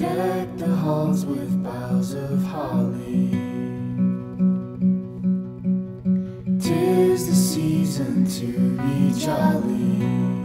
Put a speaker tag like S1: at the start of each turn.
S1: Deck the halls with boughs of holly. 'Tis the season to be jolly.